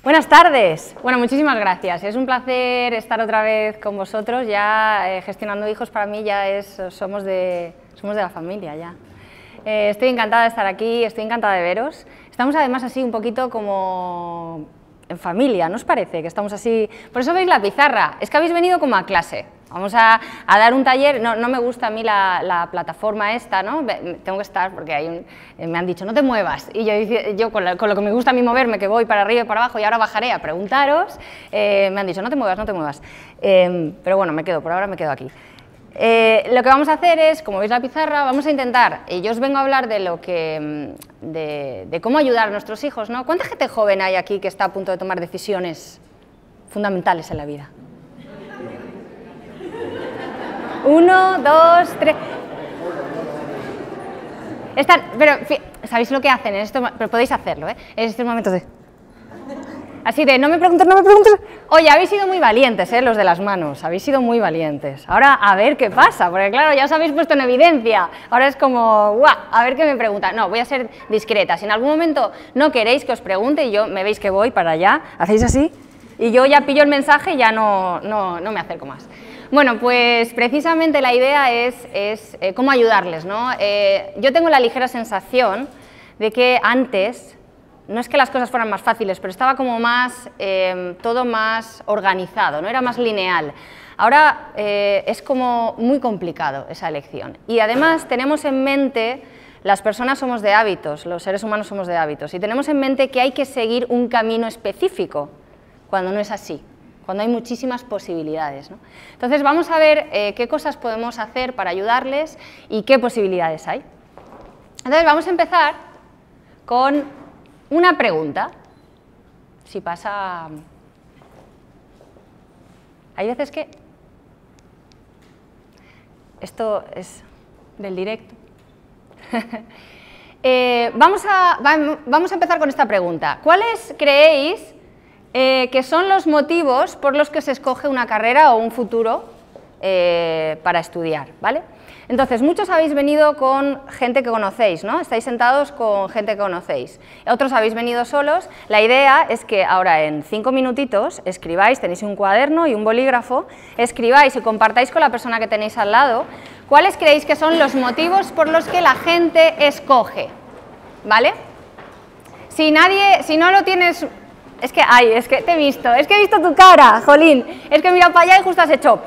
Buenas tardes. Bueno, muchísimas gracias. Es un placer estar otra vez con vosotros. Ya gestionando hijos para mí ya somos de la familia ya. Estoy encantada de estar aquí, estoy encantada de veros. Estamos además así un poquito como en familia, ¿no os parece? Que estamos así... Por eso veis la pizarra, es que habéis venido como a clase. Vamos a dar un taller, no me gusta a mí la plataforma esta, ¿no? Tengo que estar porque me han dicho, no te muevas, y yo con lo que me gusta a mí moverme, que voy para arriba y para abajo y ahora bajaré a preguntaros, me han dicho, no te muevas, no te muevas. Pero bueno, por ahora me quedo aquí. Lo que vamos a hacer es, como veis la pizarra, vamos a intentar, y yo os vengo a hablar de cómo ayudar a nuestros hijos, ¿no? ¿Cuánta gente joven hay aquí que está a punto de tomar decisiones fundamentales en la vida? 1, 2, 3... Pero sabéis lo que hacen en estos, pero podéis hacerlo, ¿eh? En estos momentos de... Así de, no me preguntes, no me preguntes... Oye, habéis sido muy valientes, los de las manos, habéis sido muy valientes. Ahora, a ver qué pasa, porque claro, ya os habéis puesto en evidencia. Ahora es como, guau, a ver qué me preguntan. No, voy a ser discreta. Si en algún momento no queréis que os pregunte y me veis que voy para allá, hacéis así, y yo ya pillo el mensaje y ya no me acerco más. Bueno, pues precisamente la idea es cómo ayudarles, ¿no? Yo tengo la ligera sensación de que antes, no es que las cosas fueran más fáciles, pero estaba como más, todo más organizado, ¿no? Era más lineal. Ahora es como muy complicado esa elección. Y además tenemos en mente, las personas somos de hábitos, los seres humanos somos de hábitos, y tenemos en mente que hay que seguir un camino específico, cuando no es así, cuando hay muchísimas posibilidades, ¿no? Entonces vamos a ver qué cosas podemos hacer para ayudarles y qué posibilidades hay. Entonces vamos a empezar con una pregunta. Si pasa... Hay veces que... Esto es del directo. Vamos a empezar con esta pregunta. ¿Cuáles creéis que son los motivos por los que se escoge una carrera o un futuro para estudiar, ¿vale? Entonces, muchos habéis venido con gente que conocéis, ¿no? Estáis sentados con gente que conocéis. Otros habéis venido solos. La idea es que ahora en 5 minutitos escribáis, tenéis un cuaderno y un bolígrafo, escribáis y compartáis con la persona que tenéis al lado cuáles creéis que son los motivos por los que la gente escoge, ¿vale? Si no lo tienes... Es que te he visto, es que he visto tu cara, jolín, es que mira para allá y justo has hecho...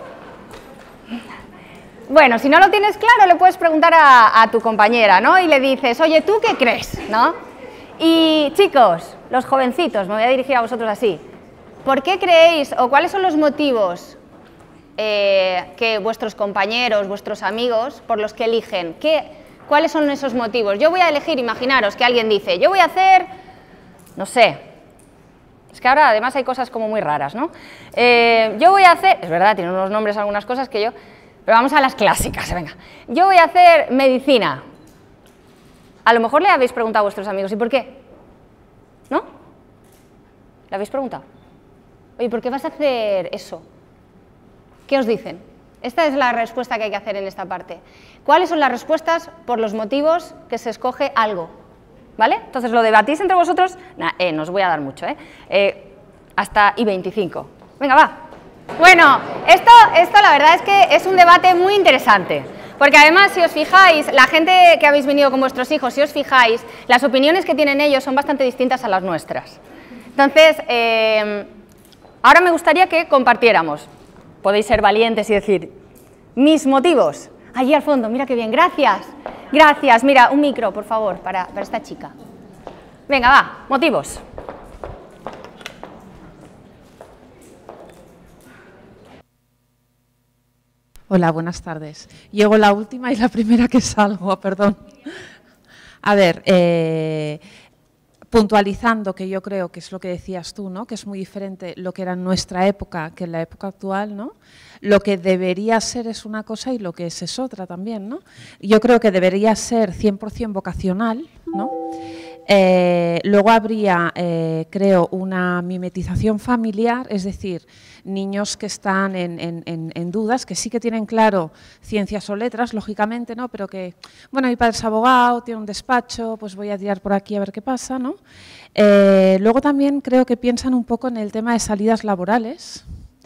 Bueno, si no lo tienes claro, le puedes preguntar a tu compañera, ¿no? Y le dices, oye, ¿tú qué crees?, ¿no? Y chicos, los jovencitos, me voy a dirigir a vosotros así, ¿por qué creéis o cuáles son los motivos que vuestros compañeros, vuestros amigos, por los que eligen? ¿Cuáles son esos motivos? Yo voy a elegir, imaginaros que alguien dice, yo voy a hacer, no sé... Es que ahora además hay cosas como muy raras, ¿no? Yo voy a hacer, es verdad, tienen unos nombres algunas cosas que yo, pero vamos a las clásicas, venga. Yo voy a hacer medicina. A lo mejor le habéis preguntado a vuestros amigos, ¿y por qué? ¿No? ¿Le habéis preguntado? Oye, ¿por qué vas a hacer eso? ¿Qué os dicen? Esta es la respuesta que hay que hacer en esta parte. ¿Cuáles son las respuestas por los motivos que se escoge algo? ¿Vale? Entonces lo debatís entre vosotros, no os voy a dar mucho, hasta y 25. Venga, va. Bueno, esto la verdad es que es un debate muy interesante, porque además si os fijáis, la gente que habéis venido con vuestros hijos, si os fijáis, las opiniones que tienen ellos son bastante distintas a las nuestras. Entonces, ahora me gustaría que compartiéramos. Podéis ser valientes y decir, mis motivos. Allí al fondo, mira qué bien, gracias. Gracias, mira, un micro, por favor, para esta chica. Venga, va, motivos. Hola, buenas tardes. Llego la última y la primera que salgo, perdón. A ver, puntualizando, que yo creo que es lo que decías tú, ¿no? Que es muy diferente lo que era en nuestra época que en la época actual, ¿no? Lo que debería ser es una cosa y lo que es otra también, ¿no? Yo creo que debería ser 100% vocacional, ¿no? Luego habría, creo, una mimetización familiar, es decir, niños que están en dudas, que sí que tienen claro ciencias o letras, lógicamente, ¿no? Pero que, bueno, mi padre es abogado, tiene un despacho, pues voy a tirar por aquí a ver qué pasa, ¿no? Luego también creo que piensan un poco en el tema de salidas laborales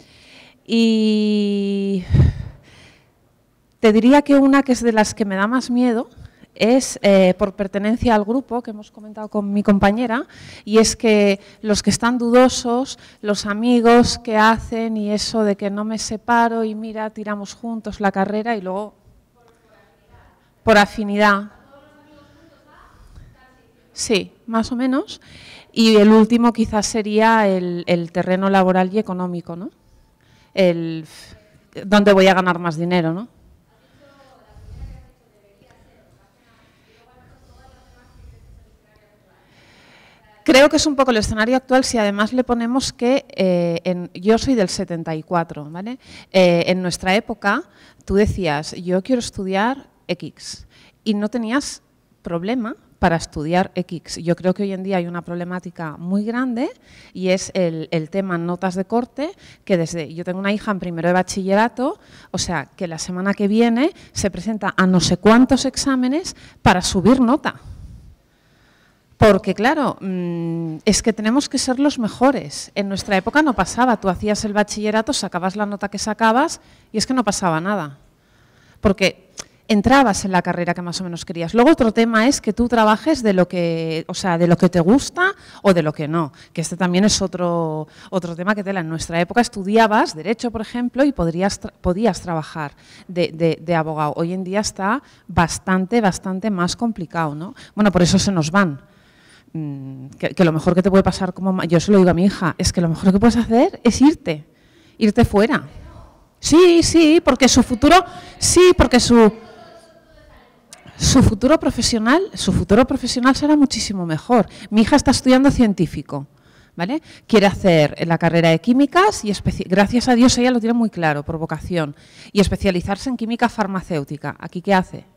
y te diría que una que es de las que me da más miedo es por pertenencia al grupo que hemos comentado con mi compañera, y es que los que están dudosos, los amigos que hacen y eso de que no me separo y mira, tiramos juntos la carrera y luego por afinidad. Sí, más o menos. Y el último quizás sería el terreno laboral y económico, ¿no? Donde voy a ganar más dinero, ¿no? Creo que es un poco el escenario actual si además le ponemos que yo soy del 74, ¿vale? En nuestra época tú decías, yo quiero estudiar X y no tenías problema para estudiar X. Yo creo que hoy en día hay una problemática muy grande y es el tema notas de corte, que yo tengo una hija en primero de bachillerato, o sea, que la semana que viene se presenta a no sé cuántos exámenes para subir nota. Porque, claro, es que tenemos que ser los mejores. En nuestra época no pasaba. Tú hacías el bachillerato, sacabas la nota que sacabas y es que no pasaba nada. Porque entrabas en la carrera que más o menos querías. Luego otro tema es que tú trabajes de lo que, o sea, de lo que te gusta o de lo que no. Que este también es otro tema que tela. En nuestra época estudiabas Derecho, por ejemplo, y podías trabajar de abogado. Hoy en día está bastante más complicado, ¿no? Bueno, por eso se nos van. Que lo mejor que te puede pasar, como yo se lo digo a mi hija, es que lo mejor que puedes hacer es irte fuera. Sí, porque su futuro, su futuro profesional será muchísimo mejor. Mi hija está estudiando científico, ¿vale? Quiere hacer la carrera de químicas y gracias a Dios ella lo tiene muy claro, por vocación, y especializarse en química farmacéutica. ¿Aquí qué hace?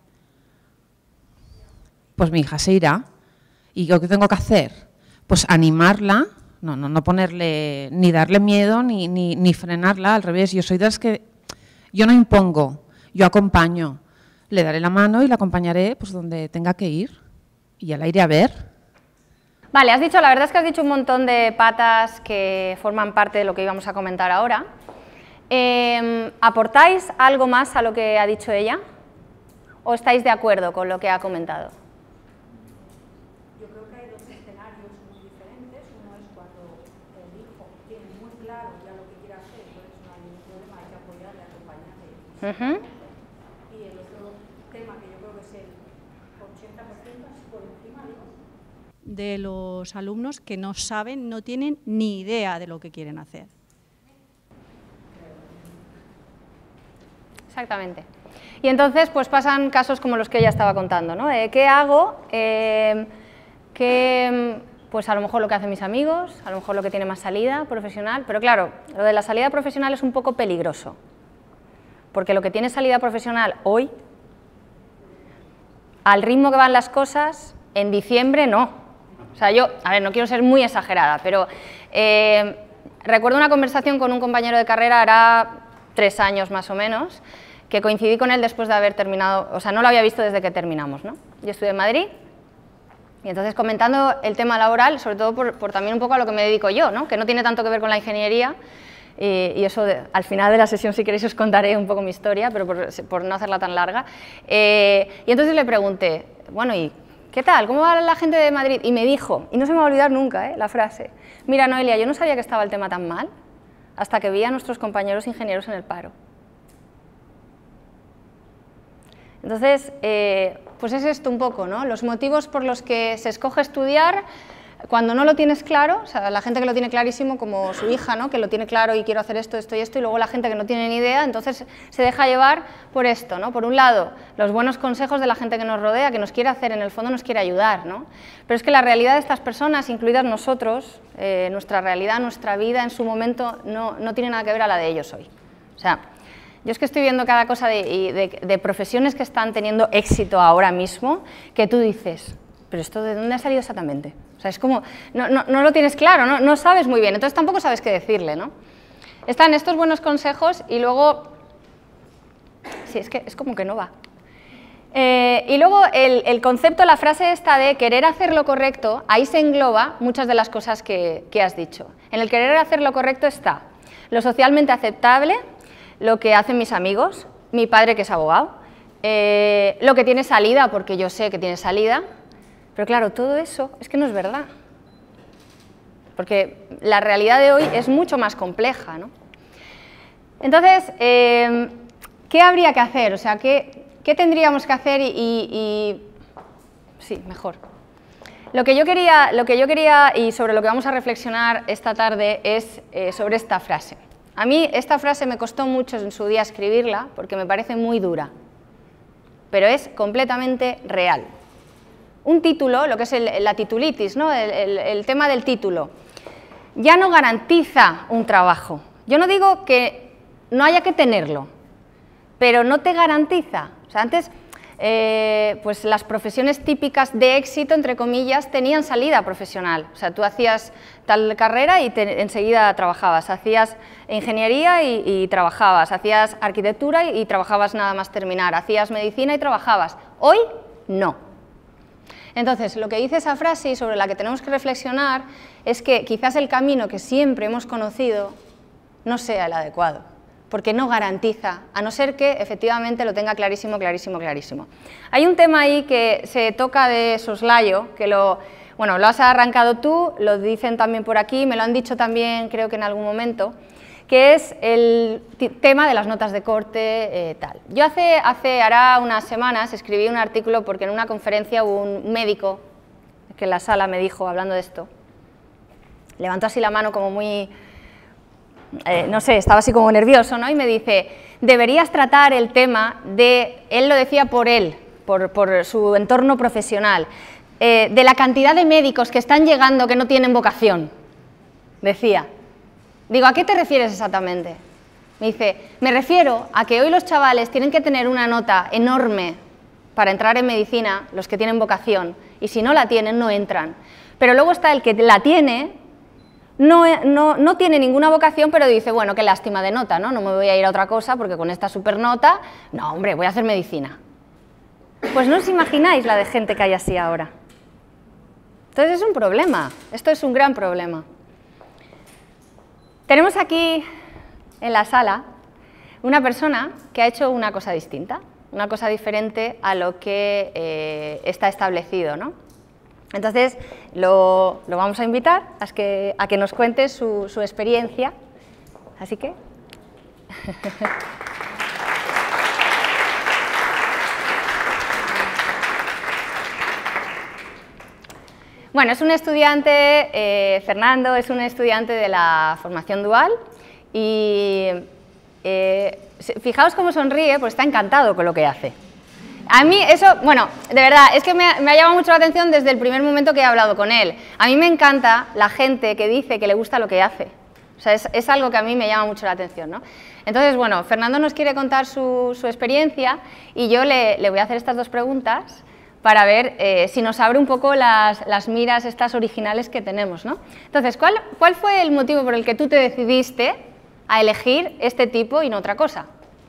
Pues mi hija se irá. ¿Y yo qué tengo que hacer? Pues animarla, no ponerle, ni darle miedo, ni frenarla, al revés. Yo soy de las que, yo no impongo, yo acompaño. Le daré la mano y la acompañaré pues donde tenga que ir y ya la iré a ver. Vale, la verdad es que has dicho un montón de patas que forman parte de lo que íbamos a comentar ahora. ¿Aportáis algo más a lo que ha dicho ella? ¿O estáis de acuerdo con lo que ha comentado? Y el otro tema que yo creo que es el 80% es por encima de los alumnos que no saben, no tienen ni idea de lo que quieren hacer. Exactamente. Y entonces pues pasan casos como los que ella estaba contando, ¿no? ¿Qué hago? Pues a lo mejor lo que hacen mis amigos, a lo mejor lo que tiene más salida profesional, pero claro, lo de la salida profesional es un poco peligroso. Porque lo que tiene salida profesional hoy, al ritmo que van las cosas, en diciembre no. O sea, yo, a ver, no quiero ser muy exagerada, pero recuerdo una conversación con un compañero de carrera, hará 3 años más o menos, que coincidí con él después de haber terminado, o sea, no lo había visto desde que terminamos, ¿no? Yo estudié en Madrid, y entonces comentando el tema laboral, sobre todo por también un poco a lo que me dedico yo, ¿no? Que no tiene tanto que ver con la ingeniería, y eso al final de la sesión, si queréis, os contaré un poco mi historia, pero por no hacerla tan larga. Y entonces le pregunté, bueno, ¿y qué tal? ¿Cómo va la gente de Madrid? Y me dijo, y no se me va a olvidar nunca la frase, mira, Noelia, yo no sabía que estaba el tema tan mal hasta que vi a nuestros compañeros ingenieros en el paro. Entonces, pues es esto un poco, ¿no? Los motivos por los que se escoge estudiar cuando no lo tienes claro, o sea, la gente que lo tiene clarísimo, como su hija, ¿no? Que lo tiene claro y quiero hacer esto, esto y esto, y luego la gente que no tiene ni idea, entonces se deja llevar por esto, ¿no? Por un lado, los buenos consejos de la gente que nos rodea, que nos quiere hacer, en el fondo nos quiere ayudar, ¿no? Pero es que la realidad de estas personas, incluidas nosotros, nuestra realidad, nuestra vida en su momento, no tiene nada que ver a la de ellos hoy. O sea, yo es que estoy viendo cada cosa de profesiones que están teniendo éxito ahora mismo, que tú dices, ¿pero esto de dónde ha salido exactamente? O sea, es como, no lo tienes claro, no sabes muy bien, entonces tampoco sabes qué decirle, ¿no? Están estos buenos consejos y luego, sí, es que es como que no va. Y luego el concepto, la frase esta de querer hacer lo correcto, ahí se engloba muchas de las cosas que has dicho. En el querer hacer lo correcto está lo socialmente aceptable, lo que hacen mis amigos, mi padre que es abogado, lo que tiene salida, porque yo sé que tiene salida, pero claro, todo eso es que no es verdad, porque la realidad de hoy es mucho más compleja, ¿no? Entonces, ¿qué habría que hacer? O sea, ¿qué tendríamos que hacer sí, mejor? Lo que yo quería y sobre lo que vamos a reflexionar esta tarde es sobre esta frase. A mí esta frase me costó mucho en su día escribirla porque me parece muy dura, pero es completamente real. Un título, lo que es la titulitis, ¿no? El tema del título, ya no garantiza un trabajo. Yo no digo que no haya que tenerlo, pero no te garantiza. O sea, antes, pues las profesiones típicas de éxito, entre comillas, tenían salida profesional. O sea, tú hacías tal carrera y enseguida trabajabas, hacías ingeniería y trabajabas, hacías arquitectura y trabajabas nada más terminar, hacías medicina y trabajabas. Hoy, no. Entonces, lo que dice esa frase y sobre la que tenemos que reflexionar es que quizás el camino que siempre hemos conocido no sea el adecuado, porque no garantiza, a no ser que efectivamente lo tenga clarísimo, clarísimo, clarísimo. Hay un tema ahí que se toca de soslayo, que lo has arrancado tú, lo dicen también por aquí, me lo han dicho también creo que en algún momento, que es el tema de las notas de corte, tal. Yo hará unas semanas escribí un artículo porque en una conferencia hubo un médico que en la sala me dijo, hablando de esto, levantó así la mano como muy... no sé, estaba así como nervioso, ¿no? Y me dice, deberías tratar el tema de, él lo decía por él, por su entorno profesional, de la cantidad de médicos que están llegando que no tienen vocación, decía. Digo, ¿a qué te refieres exactamente? Me dice, me refiero a que hoy los chavales tienen que tener una nota enorme para entrar en medicina, los que tienen vocación, y si no la tienen, no entran. Pero luego está el que la tiene, no tiene ninguna vocación, pero dice, bueno, qué lástima de nota, ¿no? No me voy a ir a otra cosa porque con esta supernota, no, hombre, voy a hacer medicina. Pues no os imagináis la de gente que hay así ahora. Entonces es un problema, esto es un gran problema. Tenemos aquí en la sala una persona que ha hecho una cosa distinta, una cosa diferente a lo que está establecido, ¿no? Entonces, lo vamos a invitar a que nos cuente su experiencia. Así que... Bueno, es un estudiante, Fernando es un estudiante de la formación dual y fijaos cómo sonríe, pues está encantado con lo que hace. A mí eso, bueno, de verdad, es que me ha llamado mucho la atención desde el primer momento que he hablado con él. A mí me encanta la gente que dice que le gusta lo que hace. O sea, es algo que a mí me llama mucho la atención, ¿no? Entonces, bueno, Fernando nos quiere contar su experiencia y yo le voy a hacer estas dos preguntas para ver si nos abre un poco las miras estas originales que tenemos, ¿no? Entonces, ¿cuál fue el motivo por el que tú te decidiste a elegir este tipo y no otra cosa?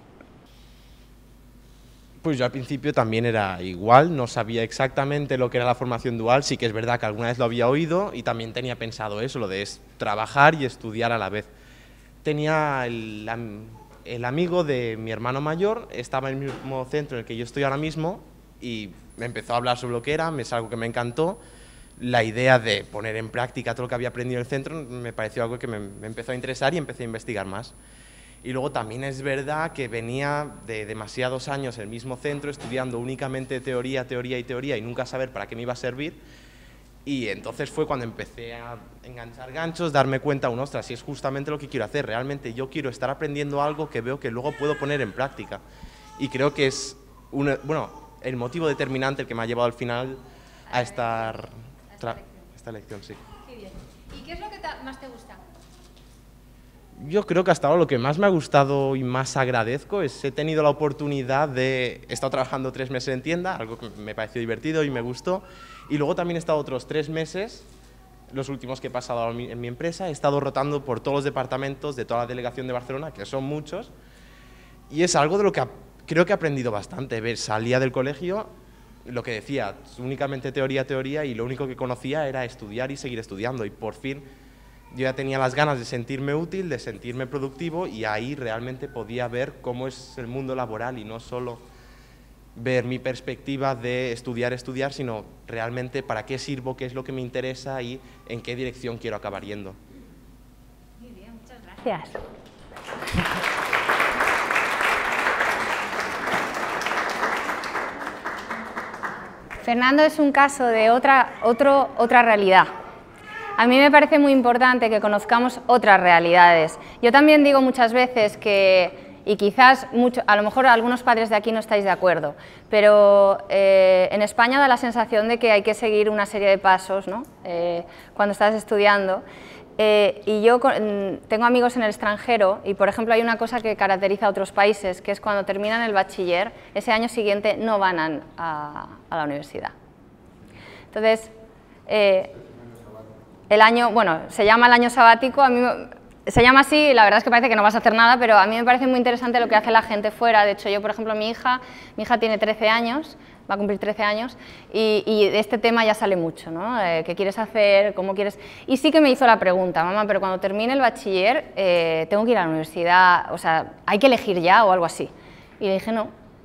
Pues yo al principio también era igual, no sabía exactamente lo que era la formación dual, sí que es verdad que alguna vez lo había oído y también tenía pensado eso, lo de trabajar y estudiar a la vez. Tenía el amigo de mi hermano mayor, estaba en el mismo centro en el que yo estoy ahora mismo y me empezó a hablar sobre lo que era, es algo que me encantó. La idea de poner en práctica todo lo que había aprendido en el centro me pareció algo que me empezó a interesar y empecé a investigar más. Y luego también es verdad que venía de demasiados años en el mismo centro estudiando únicamente teoría, teoría y teoría y nunca saber para qué me iba a servir. Y entonces fue cuando empecé a enganchar ganchos, darme cuenta, ostras, si es justamente lo que quiero hacer, realmente yo quiero estar aprendiendo algo que veo que luego puedo poner en práctica. Y creo que es el motivo determinante el que me ha llevado al final a esta lección, sí. Qué bien. ¿Y qué es lo que más te gusta? Yo creo que hasta ahora lo que más me ha gustado y más agradezco es he tenido la oportunidad de... He estado trabajando 3 meses en tienda, algo que me pareció divertido y me gustó, y luego también he estado otros 3 meses, los últimos que he pasado en mi empresa, he estado rotando por todos los departamentos de toda la delegación de Barcelona, que son muchos, y es algo de lo que creo que he aprendido bastante. Salía del colegio, lo que decía, únicamente teoría, teoría, y lo único que conocía era estudiar y seguir estudiando, y por fin yo ya tenía las ganas de sentirme útil, de sentirme productivo, y ahí realmente podía ver cómo es el mundo laboral y no solo ver mi perspectiva de estudiar, sino realmente para qué sirvo, qué es lo que me interesa y en qué dirección quiero acabar yendo. Muy bien, muchas gracias. Fernando es un caso de otra realidad. A mí me parece muy importante que conozcamos otras realidades. Yo también digo muchas veces que, y quizás a lo mejor algunos padres de aquí no estáis de acuerdo, pero en España da la sensación de que hay que seguir una serie de pasos, ¿no? Cuando estás estudiando. Y yo tengo amigos en el extranjero y, por ejemplo, hay una cosa que caracteriza a otros países, que es cuando terminan el bachiller, ese año siguiente no van a la universidad. Entonces, el año, bueno, se llama el año sabático, a mí se llama así, la verdad es que parece que no vas a hacer nada, pero a mí me parece muy interesante lo que hace la gente fuera. De hecho, yo, por ejemplo, mi hija tiene 13 años, va a cumplir 13 años, y de este tema ya sale mucho, ¿no? ¿Qué quieres hacer? ¿Cómo quieres? Y sí que me hizo la pregunta, mamá, pero cuando termine el bachiller, tengo que ir a la universidad, o sea, ¿hay que elegir ya o algo así? Y le dije, no.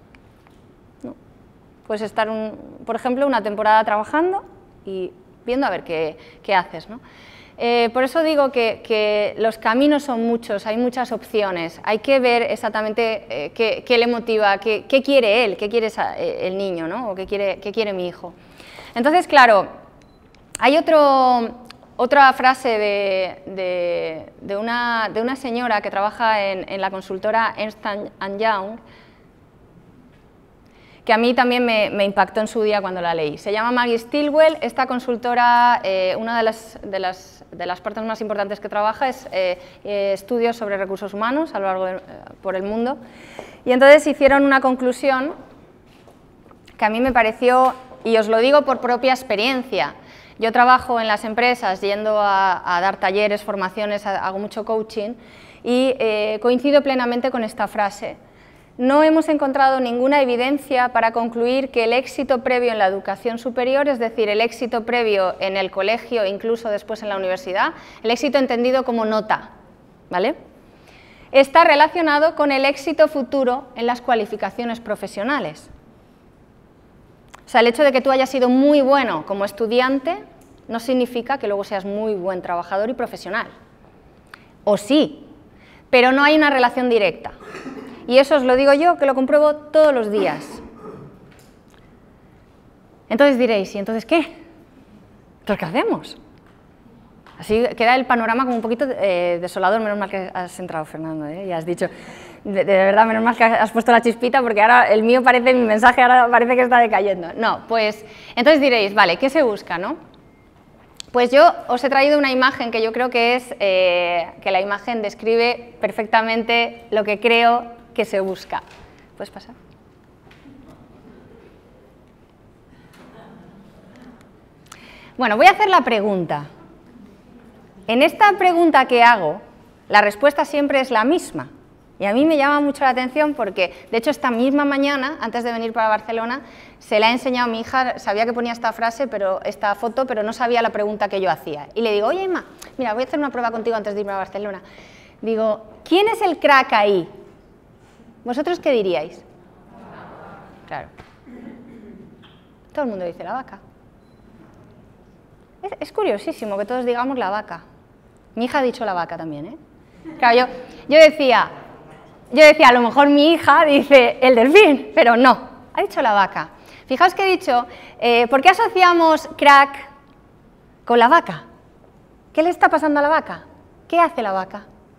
Puedes estar, por ejemplo, una temporada trabajando y viendo a ver qué haces, ¿no? Por eso digo que los caminos son muchos, hay muchas opciones, hay que ver exactamente qué le motiva, qué quiere él, qué quiere el niño, ¿no? O qué quiere mi hijo. Entonces, claro, hay otra frase de una señora que trabaja en la consultora Ernst & Young, que a mí también me impactó en su día cuando la leí. Se llama Maggie Stilwell. Esta consultora, una de las partes más importantes que trabaja es estudios sobre recursos humanos a lo largo por el mundo. Y entonces hicieron una conclusión que a mí me pareció, y os lo digo por propia experiencia. Yo trabajo en las empresas yendo a dar talleres, formaciones, hago mucho coaching y coincido plenamente con esta frase. No hemos encontrado ninguna evidencia para concluir que el éxito previo en la educación superior, es decir, el éxito previo en el colegio e incluso después en la universidad, el éxito entendido como nota, ¿vale?, está relacionado con el éxito futuro en las cualificaciones profesionales. O sea, el hecho de que tú hayas sido muy bueno como estudiante no significa que luego seas muy buen trabajador y profesional. O sí, pero no hay una relación directa. Y eso os lo digo yo, que lo compruebo todos los días. Entonces diréis, ¿y entonces qué? ¿Entonces qué hacemos? Así queda el panorama como un poquito desolador. Menos mal que has entrado, Fernando, y has dicho, de verdad, menos mal que has puesto la chispita, porque ahora el mío parece, mi mensaje ahora parece que está decayendo. No, pues, entonces diréis, vale, ¿qué se busca, no? Pues yo os he traído una imagen que yo creo que es, que la imagen describe perfectamente lo que creo que se busca. ¿Puedes pasar? Bueno, voy a hacer la pregunta. En esta pregunta que hago, la respuesta siempre es la misma. Y a mí me llama mucho la atención porque, de hecho, esta misma mañana, antes de venir para Barcelona, se la he enseñado a mi hija, sabía que ponía esta frase, esta foto, pero no sabía la pregunta que yo hacía. Y le digo, oye, Emma, mira, voy a hacer una prueba contigo antes de irme a Barcelona. Digo, ¿quién es el crack ahí? ¿Vosotros qué diríais? Claro. Todo el mundo dice la vaca. Es curiosísimo que todos digamos la vaca. Mi hija ha dicho la vaca también, ¿eh? Claro, yo decía, a lo mejor mi hija dice el delfín, pero no, ha dicho la vaca. Fijaos que he dicho, ¿por qué asociamos crack con la vaca? ¿Qué le está pasando a la vaca? ¿Qué hace la vaca?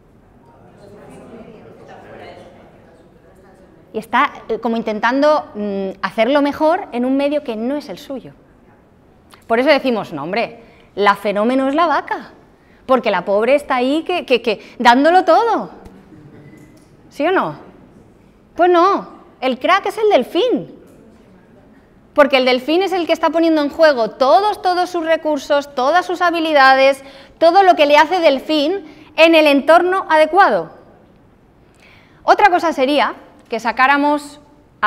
Y está como intentando hacerlo mejor en un medio que no es el suyo. Por eso decimos, no hombre, la fenómeno es la vaca, Porque la pobre está ahí dándolo todo. ¿Sí o no? Pues no, el crack es el delfín. Porque el delfín es el que está poniendo en juego todos sus recursos, todas sus habilidades, todo lo que le hace delfín en el entorno adecuado. Otra cosa sería que sacáramos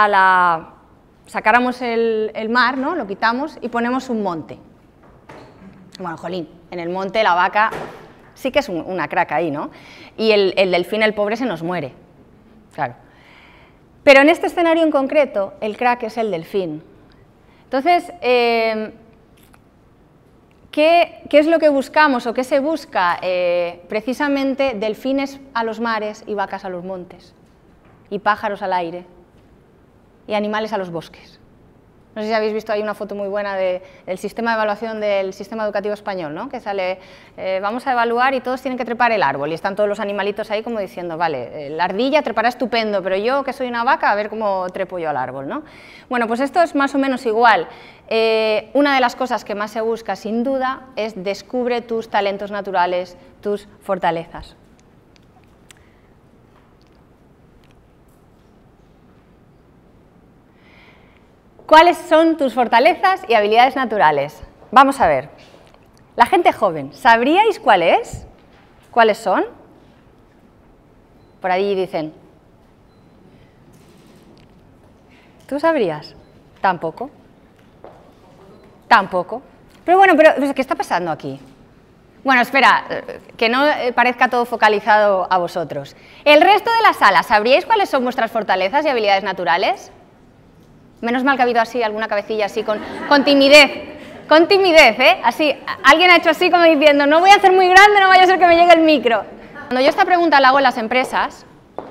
el mar, ¿no? Lo quitamos y ponemos un monte. Bueno, jolín, en el monte la vaca sí que es una crack ahí, ¿no? Y el delfín, el pobre, se nos muere, claro. Pero en este escenario en concreto, el crack es el delfín. Entonces, ¿qué es lo que buscamos o qué se busca? Precisamente delfines a los mares y vacas a los montes, y pájaros al aire, y animales a los bosques. No sé si habéis visto ahí una foto muy buena del sistema de evaluación del sistema educativo español, ¿no? Que sale, vamos a evaluar y todos tienen que trepar el árbol, y están todos los animalitos ahí como diciendo, vale, la ardilla trepará estupendo, pero yo, que soy una vaca, a ver cómo trepo yo al árbol, ¿no? Bueno, pues esto es más o menos igual. Una de las cosas que más se busca, sin duda, es descubre tus talentos naturales, tus fortalezas. ¿Cuáles son tus fortalezas y habilidades naturales? Vamos a ver. La gente joven, ¿sabríais cuáles son? Por ahí dicen. ¿Tú sabrías? Tampoco. Tampoco. Pero bueno, ¿qué está pasando aquí? Bueno, espera, que no parezca todo focalizado a vosotros. El resto de la sala, ¿sabríais cuáles son vuestras fortalezas y habilidades naturales? Menos mal que ha habido así alguna cabecilla así con timidez, ¿eh? Así, alguien ha hecho así como diciendo, no voy a hacer muy grande, no vaya a ser que me llegue el micro. Cuando yo esta pregunta la hago en las empresas,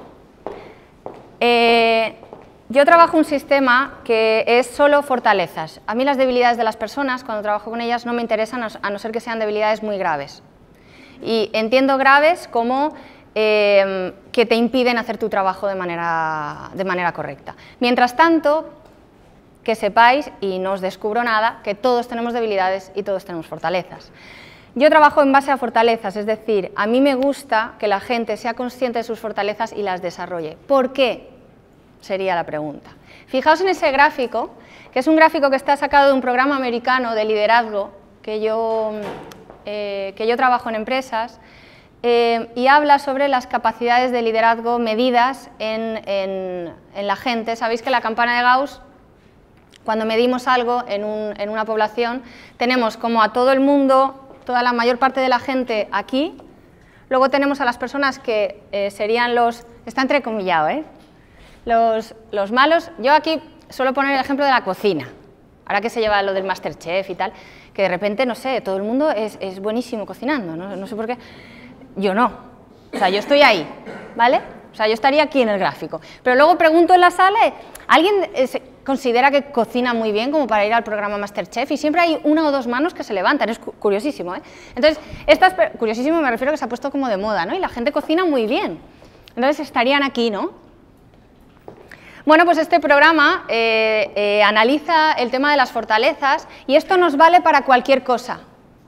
yo trabajo un sistema que es solo fortalezas. A mí las debilidades de las personas, cuando trabajo con ellas, no me interesan a no ser que sean debilidades muy graves. Y entiendo graves como que te impiden hacer tu trabajo de manera correcta. Mientras tanto, que sepáis, y no os descubro nada, que todos tenemos debilidades y todos tenemos fortalezas. Yo trabajo en base a fortalezas, es decir, a mí me gusta que la gente sea consciente de sus fortalezas y las desarrolle. ¿Por qué? Sería la pregunta. Fijaos en ese gráfico, que es un gráfico que está sacado de un programa americano de liderazgo que yo trabajo en empresas, y habla sobre las capacidades de liderazgo medidas en la gente. Sabéis que la campana de Gauss, cuando medimos algo en una población, tenemos como a todo el mundo, toda la mayor parte de la gente aquí, luego tenemos a las personas que serían está entrecomillado, los malos. Yo aquí suelo poner el ejemplo de la cocina, ahora que se lleva lo del Masterchef y tal, que de repente, no sé, todo el mundo es buenísimo cocinando, no sé por qué, yo no, o sea, yo estoy ahí, ¿vale? O sea, yo estaría aquí en el gráfico, pero luego pregunto en la sala, ¿alguien considera que cocina muy bien como para ir al programa Masterchef? Y siempre hay una o dos manos que se levantan, es curiosísimo, ¿eh? Entonces, curiosísimo me refiero a que se ha puesto como de moda, ¿no? Y la gente cocina muy bien, entonces estarían aquí, ¿no? Bueno, pues este programa analiza el tema de las fortalezas y esto nos vale para cualquier cosa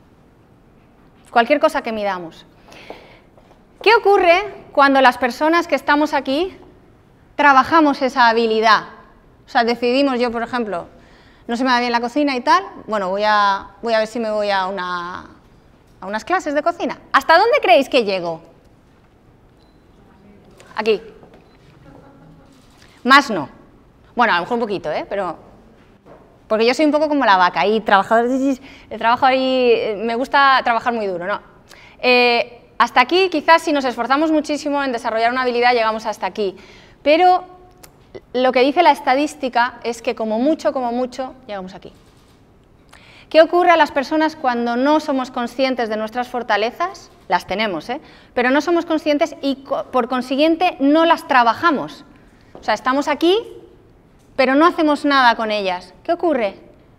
que midamos. ¿Qué ocurre cuando las personas que estamos aquí trabajamos esa habilidad? O sea, decidimos, yo por ejemplo, no se me da bien la cocina y tal, bueno, voy a ver si me voy a unas clases de cocina. ¿Hasta dónde creéis que llego? Aquí. Más no. Bueno, a lo mejor un poquito, pero... Porque yo soy un poco como la vaca, y trabajo ahí, me gusta trabajar muy duro, ¿no? Hasta aquí, quizás si nos esforzamos muchísimo en desarrollar una habilidad, llegamos hasta aquí. Pero lo que dice la estadística es que como mucho, llegamos aquí. ¿Qué ocurre a las personas cuando no somos conscientes de nuestras fortalezas? Las tenemos, pero no somos conscientes y por consiguiente no las trabajamos. O sea, estamos aquí, pero no hacemos nada con ellas. ¿Qué ocurre?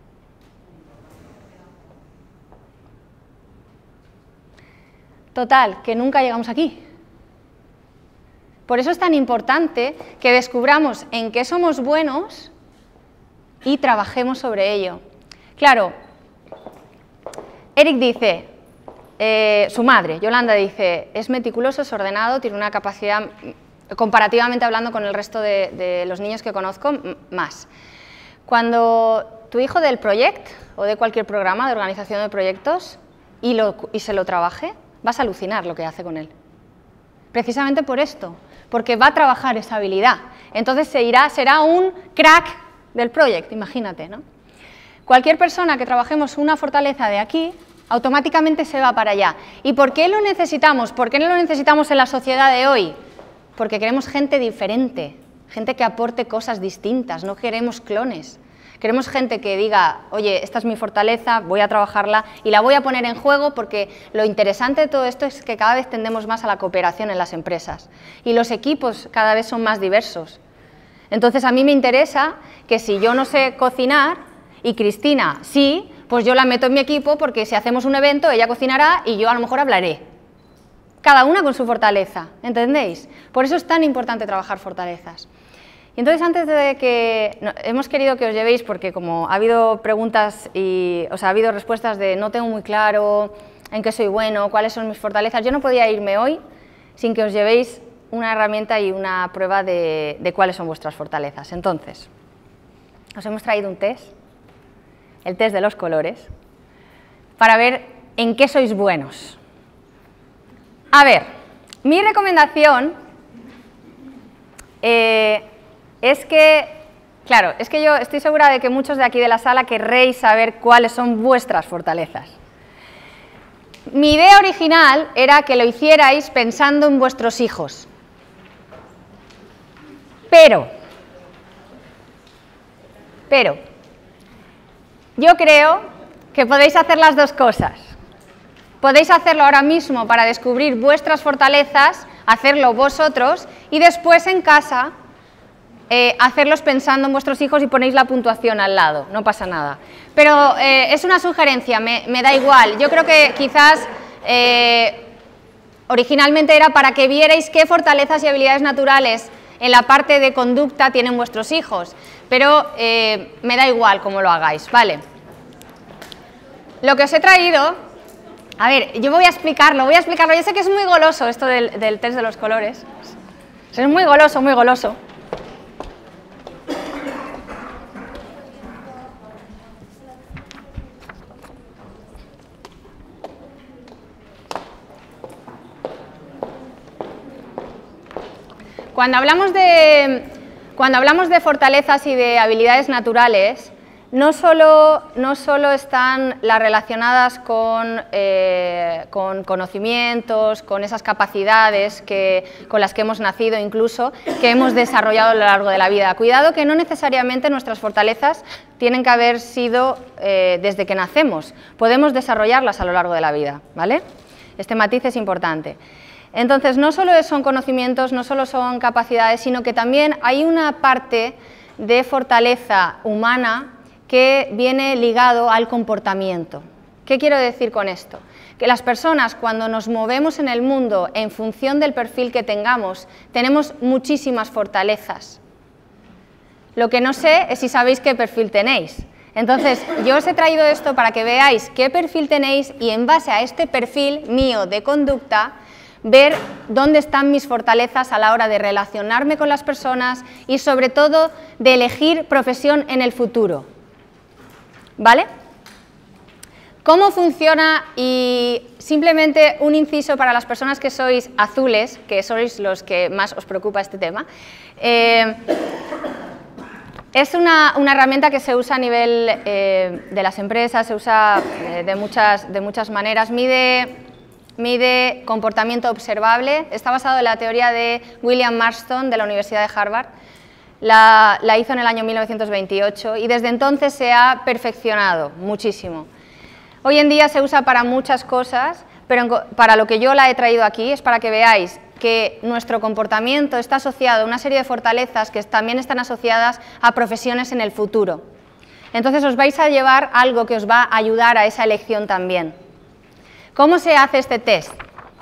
Total, que nunca llegamos aquí. Por eso es tan importante que descubramos en qué somos buenos y trabajemos sobre ello. Claro, Eric dice, su madre, Yolanda, dice, es meticuloso, es ordenado, tiene una capacidad, comparativamente hablando con el resto de los niños que conozco, más. Cuando tu hijo del proyecto o de cualquier programa de organización de proyectos y se lo trabaje, vas a alucinar lo que hace con él. Precisamente por esto, porque va a trabajar esa habilidad. Entonces será un crack del proyecto, imagínate, ¿no? Cualquier persona que trabajemos una fortaleza de aquí, automáticamente se va para allá. ¿Y por qué lo necesitamos? ¿Por qué no lo necesitamos en la sociedad de hoy? Porque queremos gente diferente, gente que aporte cosas distintas, no queremos clones. Queremos gente que diga, oye, esta es mi fortaleza, voy a trabajarla y la voy a poner en juego, porque lo interesante de todo esto es que cada vez tendemos más a la cooperación en las empresas y los equipos cada vez son más diversos. Entonces a mí me interesa que si yo no sé cocinar y Cristina sí, pues yo la meto en mi equipo, porque si hacemos un evento ella cocinará y yo a lo mejor hablaré. Cada una con su fortaleza, ¿entendéis? Por eso es tan importante trabajar fortalezas. Y entonces, antes de que... hemos querido que os llevéis, porque como ha habido preguntas y... o sea, ha habido respuestas de no tengo muy claro en qué soy bueno, cuáles son mis fortalezas, yo no podía irme hoy sin que os llevéis una herramienta y una prueba de cuáles son vuestras fortalezas. Entonces, os hemos traído un test, el test de los colores, para ver en qué sois buenos. A ver, mi recomendación es que, claro, es que yo estoy segura de que muchos de aquí de la sala querréis saber cuáles son vuestras fortalezas. Mi idea original era que lo hicierais pensando en vuestros hijos. Pero, yo creo que podéis hacer las dos cosas. Podéis hacerlo ahora mismo para descubrir vuestras fortalezas, hacerlo vosotros y después en casa hacerlos pensando en vuestros hijos y ponéis la puntuación al lado, no pasa nada. Pero es una sugerencia, me da igual. Yo creo que quizás originalmente era para que vierais qué fortalezas y habilidades naturales en la parte de conducta tienen vuestros hijos, pero me da igual cómo lo hagáis, ¿vale? Lo que os he traído, a ver, yo voy a explicarlo, yo sé que es muy goloso esto del test de los colores, es muy goloso, muy goloso. Cuando hablamos de fortalezas y de habilidades naturales, no solo están las relacionadas con conocimientos, con esas capacidades con las que hemos nacido, incluso, que hemos desarrollado a lo largo de la vida. Cuidado que no necesariamente nuestras fortalezas tienen que haber sido desde que nacemos. Podemos desarrollarlas a lo largo de la vida, ¿vale? Este matiz es importante. Entonces, no solo son conocimientos, no solo son capacidades, sino que también hay una parte de fortaleza humana que viene ligado al comportamiento. ¿Qué quiero decir con esto? Que las personas, cuando nos movemos en el mundo en función del perfil que tengamos, tenemos muchísimas fortalezas. Lo que no sé es si sabéis qué perfil tenéis. Entonces, yo os he traído esto para que veáis qué perfil tenéis y en base a este perfil mío de conducta, ver dónde están mis fortalezas a la hora de relacionarme con las personas y sobre todo de elegir profesión en el futuro. ¿Vale? ¿Cómo funciona? Y simplemente un inciso para las personas que sois azules, que sois los que más os preocupa este tema. Es una herramienta que se usa a nivel de las empresas, se usa de muchas maneras. Mide comportamiento observable, está basado en la teoría de William Marston de la Universidad de Harvard, la hizo en el año 1928 y desde entonces se ha perfeccionado muchísimo. Hoy en día se usa para muchas cosas, pero para lo que yo la he traído aquí es para que veáis que nuestro comportamiento está asociado a una serie de fortalezas que también están asociadas a profesiones en el futuro. Entonces os vais a llevar algo que os va a ayudar a esa elección también. ¿Cómo se hace este test?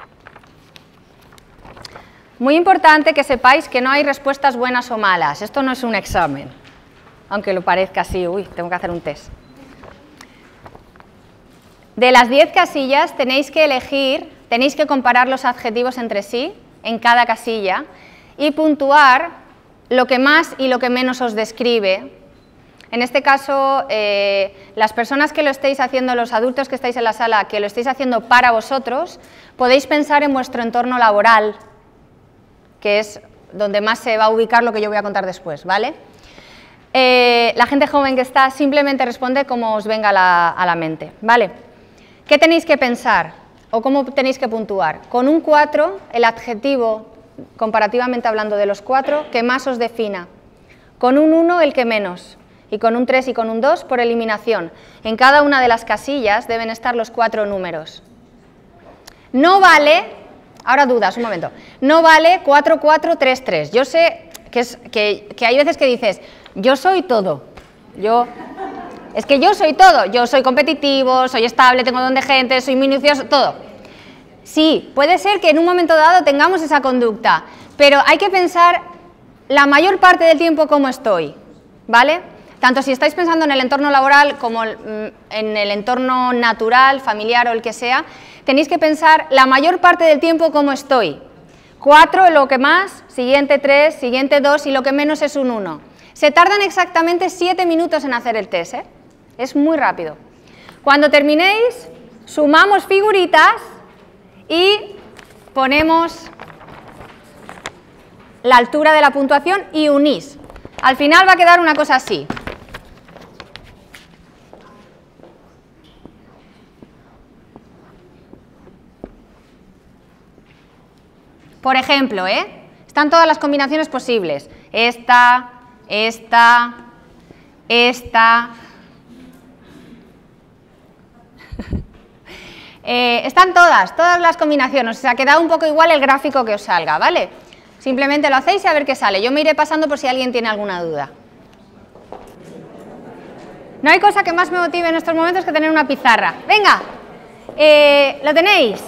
Muy importante que sepáis que no hay respuestas buenas o malas. Esto no es un examen, aunque lo parezca así. Uy, tengo que hacer un test. De las 10 casillas tenéis que elegir, tenéis que comparar los adjetivos entre sí en cada casilla y puntuar lo que más y lo que menos os describe. En este caso, las personas que lo estéis haciendo, los adultos que estáis en la sala, que lo estéis haciendo para vosotros, podéis pensar en vuestro entorno laboral, que es donde más se va a ubicar lo que yo voy a contar después, ¿vale? La gente joven que está simplemente responde como os venga a la mente, ¿vale? ¿Qué tenéis que pensar o cómo tenéis que puntuar? Con un 4, el adjetivo, comparativamente hablando de los 4, que más os defina. Con un 1, el que menos. Y con un 3 y con un 2, por eliminación. En cada una de las casillas deben estar los 4 números. No vale, ahora dudas, un momento, no vale 4, 4, 3, 3. Yo sé que hay veces que dices, yo soy todo, es que yo soy todo, yo soy competitivo, soy estable, tengo don de gente, soy minucioso, todo. Sí, puede ser que en un momento dado tengamos esa conducta, pero hay que pensar la mayor parte del tiempo cómo estoy, ¿vale? Tanto si estáis pensando en el entorno laboral como en el entorno natural, familiar o el que sea, tenéis que pensar la mayor parte del tiempo cómo estoy. 4 lo que más, siguiente 3, siguiente 2 y lo que menos es un 1. Se tardan exactamente 7 minutos en hacer el test, ¿eh? Es muy rápido. Cuando terminéis, sumamos figuritas y ponemos la altura de la puntuación y unís. Al final va a quedar una cosa así. Por ejemplo, están todas las combinaciones posibles. Esta. Están todas las combinaciones, o sea, que da un poco igual el gráfico que os salga, ¿vale? Simplemente lo hacéis y a ver qué sale. Yo me iré pasando por si alguien tiene alguna duda. No hay cosa que más me motive en estos momentos que tener una pizarra. Venga, ¿lo tenéis?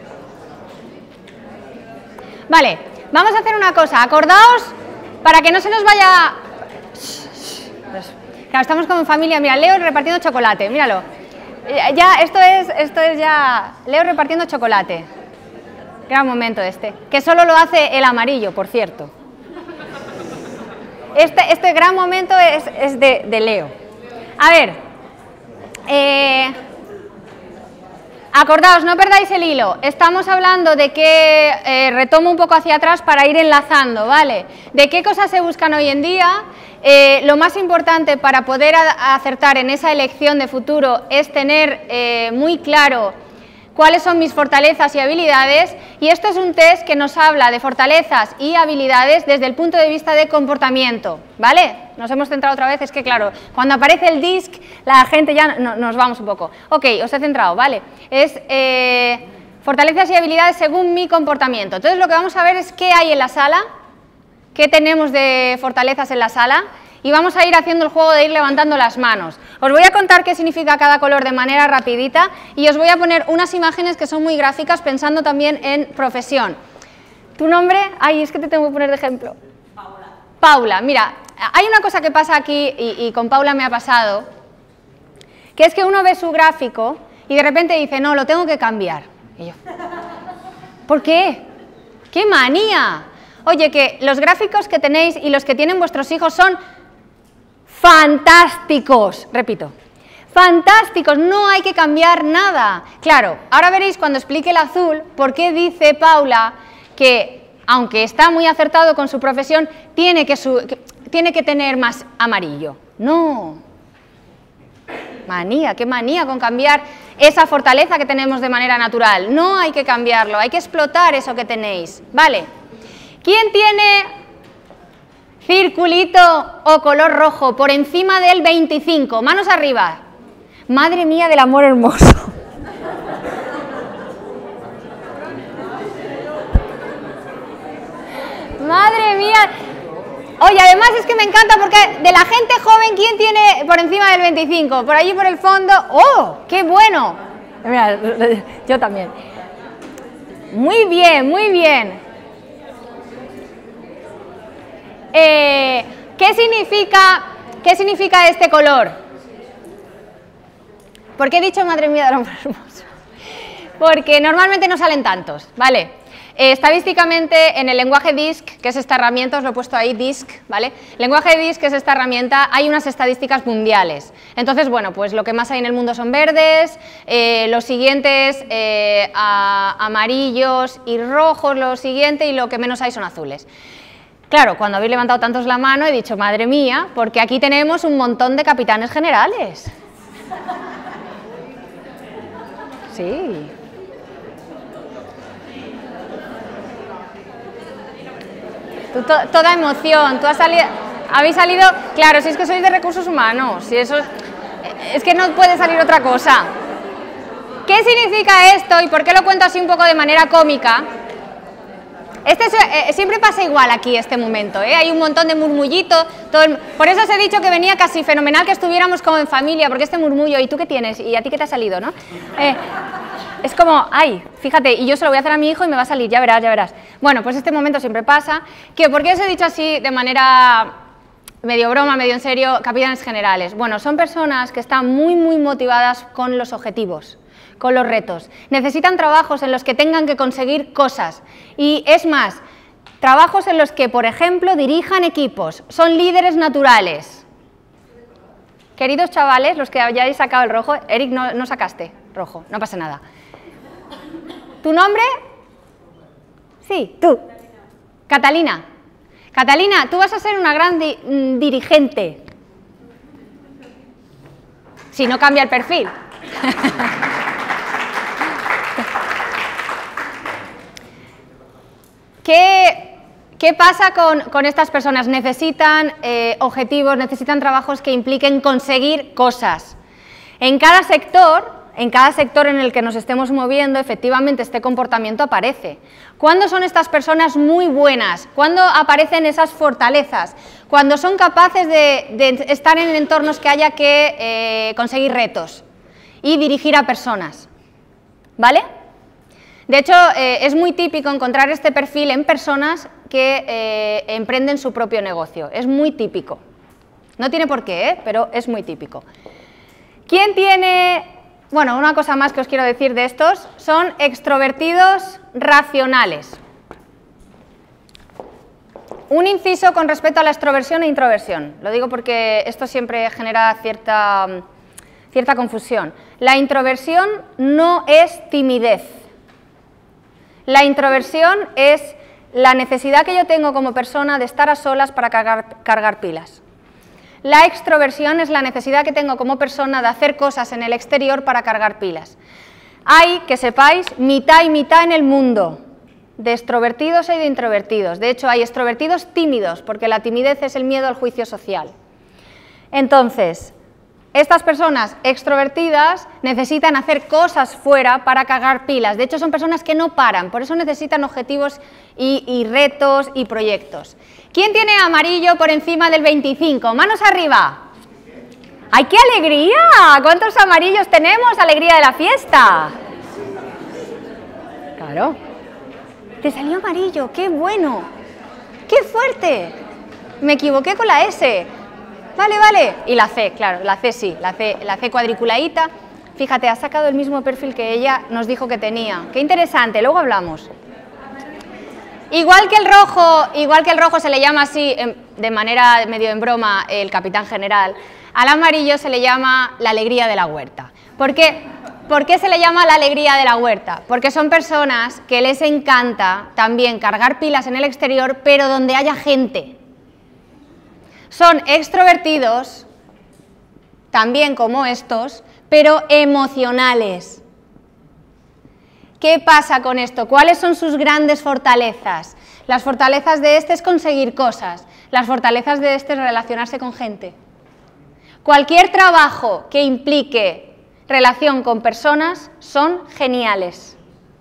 Vale, vamos a hacer una cosa. Acordaos, para que no se nos vaya... Claro, estamos como en familia. Mira, Leo repartiendo chocolate, míralo. Ya, esto es ya Leo repartiendo chocolate. Gran momento este. Que solo lo hace el amarillo, por cierto. Este gran momento es de Leo. A ver, acordaos, no perdáis el hilo. Estamos hablando de que, retomo un poco hacia atrás para ir enlazando, ¿vale? De qué cosas se buscan hoy en día. Lo más importante para poder acertar en esa elección de futuro es tener muy claro cuáles son mis fortalezas y habilidades, y esto es un test que nos habla de fortalezas y habilidades desde el punto de vista de comportamiento, ¿vale? Nos hemos centrado otra vez, es que claro, cuando aparece el DISC, la gente ya nos vamos un poco. Ok, os he centrado, ¿vale? Es fortalezas y habilidades según mi comportamiento. Entonces lo que vamos a ver es qué hay en la sala, qué tenemos de fortalezas en la sala, y vamos a ir haciendo el juego de ir levantando las manos. Os voy a contar qué significa cada color de manera rapidita y os voy a poner unas imágenes que son muy gráficas pensando también en profesión. ¿Tu nombre? Ay, es que te tengo que poner de ejemplo. Paula. Paula, mira, hay una cosa que pasa aquí y con Paula me ha pasado, que es que uno ve su gráfico y de repente dice, no, lo tengo que cambiar. Y yo, ¿por qué? ¡Qué manía! Oye, que los gráficos que tenéis y los que tienen vuestros hijos son fantásticos, repito, fantásticos, no hay que cambiar nada. Claro, ahora veréis cuando explique el azul por qué dice Paula que, aunque está muy acertado con su profesión, tiene que tener más amarillo. No, manía, qué manía con cambiar esa fortaleza que tenemos de manera natural. No hay que cambiarlo, hay que explotar eso que tenéis, ¿vale? ¿Quién tiene circulito o color rojo por encima del 25? Manos arriba. Madre mía del amor hermoso. Madre mía. Oye, además es que me encanta porque de la gente joven, ¿quién tiene por encima del 25? Por allí por el fondo. ¡Oh, qué bueno! Mira, yo también. Muy bien, muy bien. ¿Qué significa este color? ¿Por qué he dicho madre mía del hombre hermoso? Porque normalmente no salen tantos, ¿vale? Estadísticamente en el lenguaje DISC, que es esta herramienta, os lo he puesto ahí, DISC, ¿vale? Lenguaje DISC, que es esta herramienta, hay unas estadísticas mundiales. Entonces, bueno, pues lo que más hay en el mundo son verdes, los siguientes amarillos y rojos, lo siguiente, y lo que menos hay son azules. Claro, cuando habéis levantado tantos la mano he dicho, madre mía, porque aquí tenemos un montón de capitanes generales. Sí. Toda emoción, habéis salido, claro, si es que sois de recursos humanos, si eso es que no puede salir otra cosa. ¿Qué significa esto y por qué lo cuento así un poco de manera cómica? Siempre pasa igual aquí este momento, hay un montón de murmullito, por eso os he dicho que venía casi fenomenal que estuviéramos como en familia, porque este murmullo, ¿y tú qué tienes? ¿Y a ti qué te ha salido? ¿No? Es como, ay, fíjate, y yo se lo voy a hacer a mi hijo y me va a salir, ya verás, ya verás. Bueno, pues este momento siempre pasa, ¿por qué os he dicho así de manera medio broma, medio en serio, capitanes generales? Bueno, son personas que están muy, muy motivadas con los objetivos, con los retos. Necesitan trabajos en los que tengan que conseguir cosas. Y es más, trabajos en los que, por ejemplo, dirijan equipos, son líderes naturales. Queridos chavales, los que hayáis sacado el rojo, Eric, no sacaste rojo, no pasa nada. ¿Tu nombre? Sí, tú. Catalina. Catalina, tú vas a ser una gran dirigente. Si no cambia el perfil. ¿Qué pasa con estas personas? Necesitan objetivos, necesitan trabajos que impliquen conseguir cosas. En cada sector en el que nos estemos moviendo, efectivamente este comportamiento aparece. ¿Cuándo son estas personas muy buenas? ¿Cuándo aparecen esas fortalezas? Cuando son capaces de estar en entornos que haya que conseguir retos y dirigir a personas, ¿vale? De hecho, es muy típico encontrar este perfil en personas que emprenden su propio negocio. Es muy típico. No tiene por qué, pero es muy típico. ¿Quién tiene...? Bueno, una cosa más que os quiero decir de estos, son extrovertidos racionales. Un inciso con respecto a la extroversión e introversión. Lo digo porque esto siempre genera cierta confusión. La introversión no es timidez. La introversión es la necesidad que yo tengo como persona de estar a solas para cargar pilas. La extroversión es la necesidad que tengo como persona de hacer cosas en el exterior para cargar pilas. Hay, que sepáis, mitad y mitad en el mundo, de extrovertidos y de introvertidos. De hecho, hay extrovertidos tímidos, porque la timidez es el miedo al juicio social. Entonces, estas personas extrovertidas necesitan hacer cosas fuera para cargar pilas. De hecho, son personas que no paran, por eso necesitan objetivos y retos y proyectos. ¿Quién tiene amarillo por encima del 25? ¡Manos arriba! ¡Ay, qué alegría! ¿Cuántos amarillos tenemos? ¡Alegría de la fiesta! Claro. Te salió amarillo, ¡qué bueno! ¡Qué fuerte! Me equivoqué con la S. Vale, vale. Y la C, claro, la C sí, la C cuadriculadita. Fíjate, ha sacado el mismo perfil que ella nos dijo que tenía. ¡Qué interesante! Luego hablamos. Igual que el rojo se le llama así, de manera medio en broma, el capitán general, al amarillo se le llama la alegría de la huerta. ¿Por qué? ¿Por qué se le llama la alegría de la huerta? Porque son personas que les encanta también cargar pilas en el exterior, pero donde haya gente. Son extrovertidos, también como estos, pero emocionales. ¿Qué pasa con esto? ¿Cuáles son sus grandes fortalezas? Las fortalezas de este es conseguir cosas, las fortalezas de este es relacionarse con gente. Cualquier trabajo que implique relación con personas son geniales.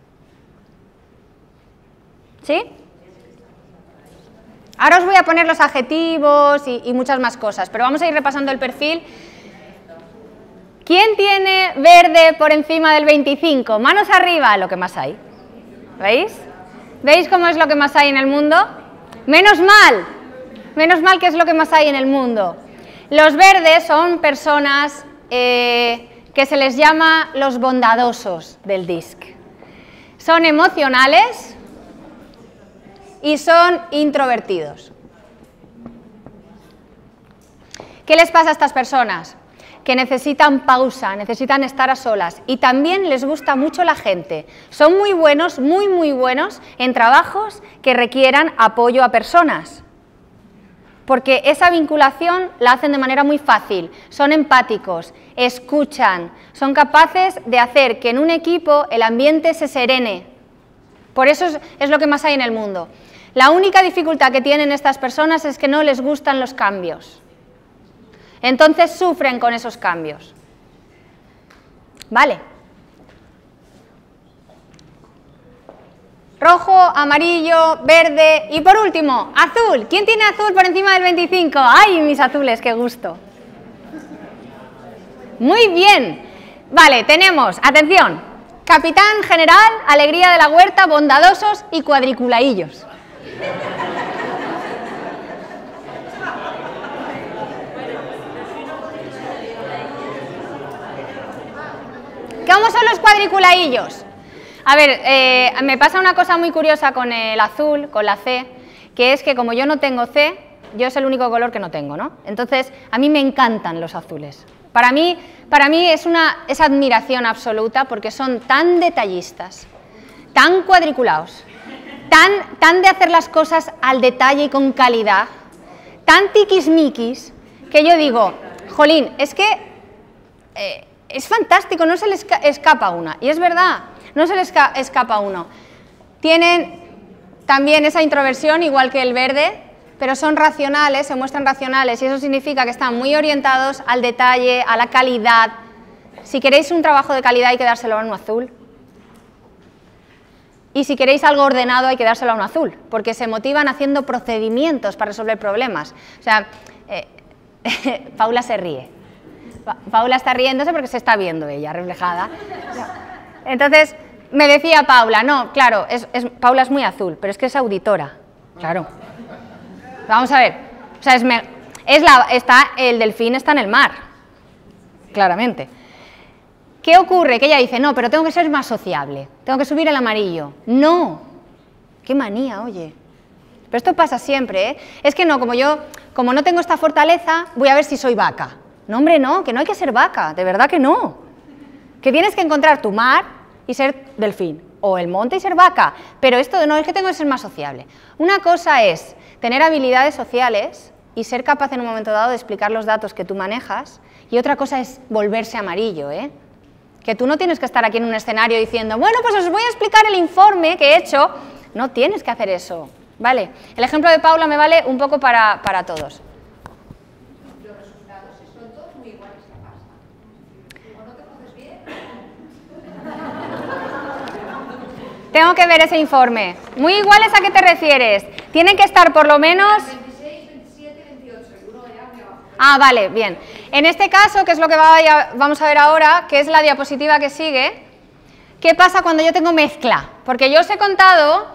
¿Sí? Ahora os voy a poner los adjetivos y muchas más cosas, pero vamos a ir repasando el perfil. ¿Quién tiene verde por encima del 25? Manos arriba, lo que más hay. ¿Veis? ¿Veis cómo es lo que más hay en el mundo? Menos mal que es lo que más hay en el mundo. Los verdes son personas que que se les llama los bondadosos del DISC. Son emocionales y son introvertidos. ¿Qué les pasa a estas personas? Que necesitan pausa, necesitan estar a solas y también les gusta mucho la gente. Son muy buenos, muy buenos en trabajos que requieran apoyo a personas, porque esa vinculación la hacen de manera muy fácil, son empáticos, escuchan, son capaces de hacer que en un equipo el ambiente se serene. Por eso es lo que más hay en el mundo. La única dificultad que tienen estas personas es que no les gustan los cambios. Entonces sufren con esos cambios. Vale. Rojo, amarillo, verde y por último, azul. ¿Quién tiene azul por encima del 25? ¡Ay, mis azules, qué gusto! Muy bien. Vale, tenemos, atención, capitán general, alegría de la huerta, bondadosos y cuadriculaillos. ¿Cómo son los cuadriculaillos? A ver, me pasa una cosa muy curiosa con el azul, con la C, que es que como yo no tengo C, yo es el único color que no tengo, ¿no? Entonces, a mí me encantan los azules. Para mí es admiración absoluta porque son tan detallistas, tan cuadriculados, tan de hacer las cosas al detalle y con calidad, tan tiquismiquis, que yo digo, jolín, es que es fantástico, no se les escapa una. Y es verdad, no se les escapa uno. Tienen también esa introversión, igual que el verde, pero son racionales, se muestran racionales, y eso significa que están muy orientados al detalle, a la calidad. Si queréis un trabajo de calidad hay que dárselo a un azul. Y si queréis algo ordenado hay que dárselo a un azul, porque se motivan haciendo procedimientos para resolver problemas. O sea, Paula se ríe. Paula está riéndose porque se está viendo ella reflejada. Entonces, me decía Paula, no, claro, Paula es muy azul, pero es que es auditora, claro. Vamos a ver, o sea, el delfín está en el mar, claramente. ¿Qué ocurre? Que ella dice, no, pero tengo que ser más sociable, tengo que subir el amarillo. No, qué manía, oye. Pero esto pasa siempre, ¿eh? Es que no, como no tengo esta fortaleza, voy a ver si soy vaca. No, hombre, no, que no hay que ser vaca, de verdad que no. Que tienes que encontrar tu mar y ser delfín, o el monte y ser vaca, pero esto no es que tengo que ser más sociable. Una cosa es tener habilidades sociales y ser capaz en un momento dado de explicar los datos que tú manejas, y otra cosa es volverse amarillo, ¿eh? Que tú no tienes que estar aquí en un escenario diciendo, bueno, pues os voy a explicar el informe que he hecho. No tienes que hacer eso, ¿vale? El ejemplo de Paula me vale un poco para todos. Tengo que ver ese informe. ¿Muy iguales a qué te refieres? Tienen que estar por lo menos... 26, 27, 28, uno ya me va. Ah, vale, bien. En este caso, que es lo que vamos a ver ahora, que es la diapositiva que sigue, ¿qué pasa cuando yo tengo mezcla? Porque yo os he contado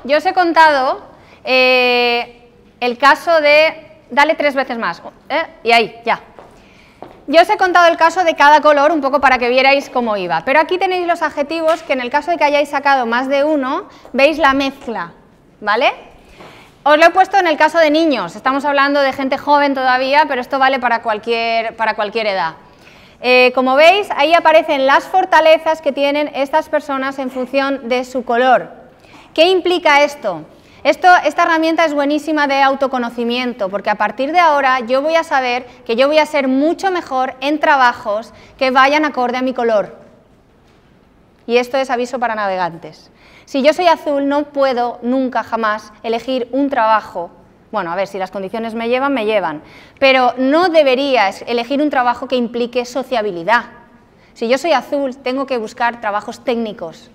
el caso de... Dale 3 veces más. Y ahí, ya. Yo os he contado el caso de cada color un poco para que vierais cómo iba, pero aquí tenéis los adjetivos que en el caso de que hayáis sacado más de uno, veis la mezcla, ¿vale? Os lo he puesto en el caso de niños, estamos hablando de gente joven todavía, pero esto vale para cualquier edad. Como veis, ahí aparecen las fortalezas que tienen estas personas en función de su color. ¿Qué implica esto? Esta herramienta es buenísima de autoconocimiento, porque a partir de ahora yo voy a saber que yo voy a ser mucho mejor en trabajos que vayan acorde a mi color. Y esto es aviso para navegantes. Si yo soy azul, no puedo nunca jamás elegir un trabajo. Bueno, a ver, si las condiciones me llevan, pero no debería elegir un trabajo que implique sociabilidad. Si yo soy azul, tengo que buscar trabajos técnicos.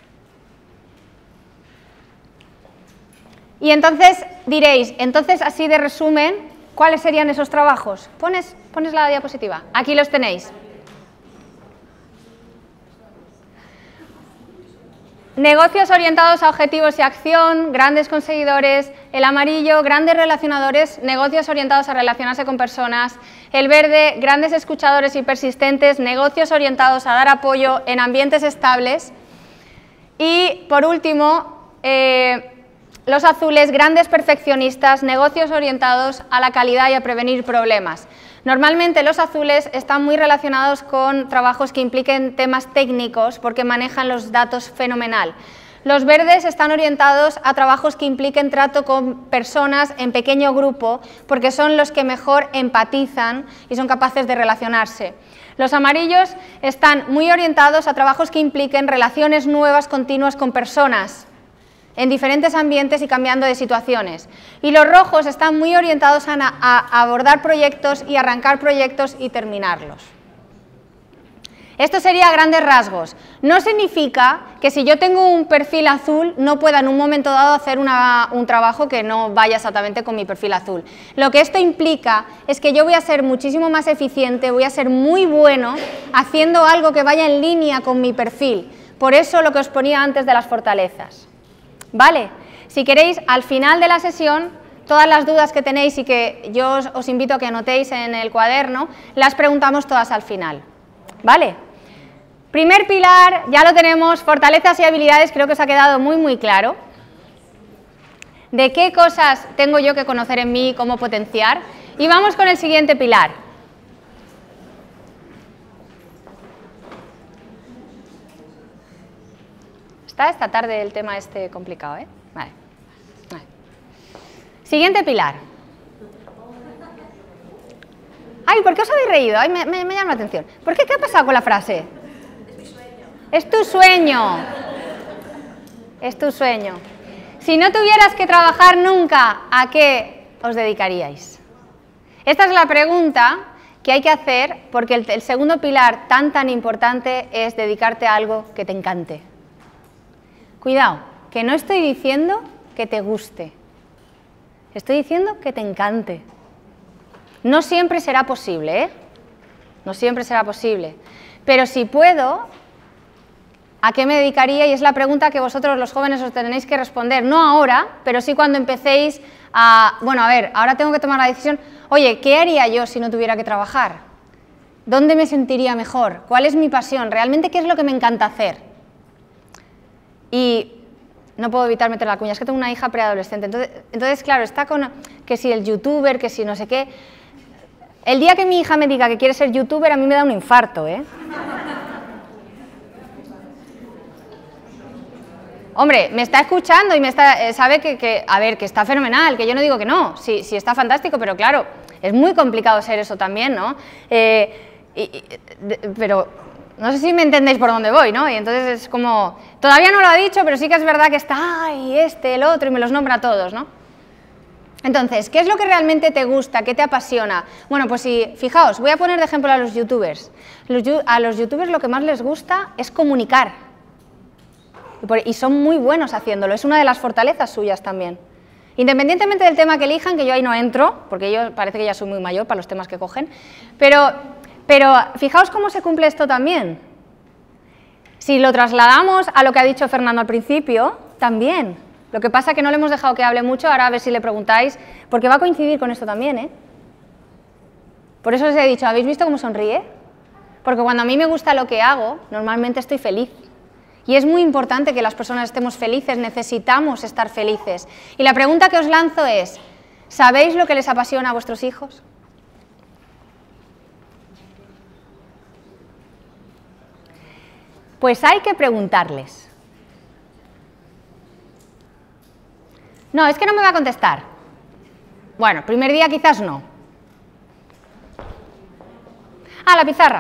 Y entonces diréis, entonces así de resumen, ¿cuáles serían esos trabajos? Pones la diapositiva, aquí los tenéis. Negocios orientados a objetivos y acción, grandes conseguidores. El amarillo, grandes relacionadores, negocios orientados a relacionarse con personas. El verde, grandes escuchadores y persistentes, negocios orientados a dar apoyo en ambientes estables. Y, por último, los azules, grandes perfeccionistas, negocios orientados a la calidad y a prevenir problemas. Normalmente los azules están muy relacionados con trabajos que impliquen temas técnicos porque manejan los datos fenomenal. Los verdes están orientados a trabajos que impliquen trato con personas en pequeño grupo porque son los que mejor empatizan y son capaces de relacionarse. Los amarillos están muy orientados a trabajos que impliquen relaciones nuevas continuas con personas en diferentes ambientes y cambiando de situaciones. Y los rojos están muy orientados a abordar proyectos y arrancar proyectos y terminarlos. Esto sería a grandes rasgos. No significa que si yo tengo un perfil azul no pueda en un momento dado hacer un trabajo que no vaya exactamente con mi perfil azul. Lo que esto implica es que yo voy a ser muchísimo más eficiente, voy a ser muy bueno haciendo algo que vaya en línea con mi perfil. Por eso lo que os ponía antes de las fortalezas. ¿Vale? Si queréis, al final de la sesión, todas las dudas que tenéis y que yo os invito a que anotéis en el cuaderno, las preguntamos todas al final. ¿Vale? Primer pilar, ya lo tenemos, fortalezas y habilidades, creo que os ha quedado muy claro. ¿De qué cosas tengo yo que conocer en mí, cómo potenciar? Y vamos con el siguiente pilar. Está esta tarde el tema este complicado, ¿eh? Vale. Siguiente pilar. Ay, ¿por qué os habéis reído? Ay, me llama la atención. ¿Por qué? ¿Qué ha pasado con la frase? Es mi sueño. Es tu sueño. Es tu sueño. Si no tuvieras que trabajar nunca, ¿a qué os dedicaríais? Esta es la pregunta que hay que hacer porque el segundo pilar tan importante es dedicarte a algo que te encante. Cuidado, que no estoy diciendo que te guste, estoy diciendo que te encante. No siempre será posible, ¿eh? No siempre será posible. Pero si puedo, ¿a qué me dedicaría? Y es la pregunta que vosotros los jóvenes os tenéis que responder. No ahora, pero sí cuando empecéis a... Bueno, a ver, ahora tengo que tomar la decisión. Oye, ¿qué haría yo si no tuviera que trabajar? ¿Dónde me sentiría mejor? ¿Cuál es mi pasión? ¿Realmente qué es lo que me encanta hacer? Y no puedo evitar meter la cuña, es que tengo una hija preadolescente. Entonces, claro, está con que si el youtuber, que si no sé qué. El día que mi hija me diga que quiere ser youtuber, a mí me da un infarto, ¿eh? Hombre, me está escuchando y sabe a ver, que está fenomenal, que yo no digo que no, sí está fantástico, pero claro, es muy complicado ser eso también, ¿no? Pero no sé si me entendéis por dónde voy, ¿no? Y entonces es como, todavía no lo ha dicho, pero sí que es verdad que está, ay, el otro, y me los nombra a todos, ¿no? Entonces, ¿qué es lo que realmente te gusta? ¿Qué te apasiona? Bueno, pues fijaos, voy a poner de ejemplo a los youtubers. A los youtubers lo que más les gusta es comunicar. Y son muy buenos haciéndolo, es una de las fortalezas suyas también. Independientemente del tema que elijan, que yo ahí no entro, porque yo parece que ya soy muy mayor para los temas que cogen, pero fijaos cómo se cumple esto también. Si lo trasladamos a lo que ha dicho Fernando al principio, también. Lo que pasa es que no le hemos dejado que hable mucho, ahora a ver si le preguntáis, porque va a coincidir con esto también, ¿eh? Por eso os he dicho, ¿habéis visto cómo sonríe? Porque cuando a mí me gusta lo que hago, normalmente estoy feliz. Y es muy importante que las personas estemos felices, necesitamos estar felices. Y la pregunta que os lanzo es, ¿sabéis lo que les apasiona a vuestros hijos? Pues hay que preguntarles. No, es que no me va a contestar. Bueno, primer día quizás no. Ah, la pizarra.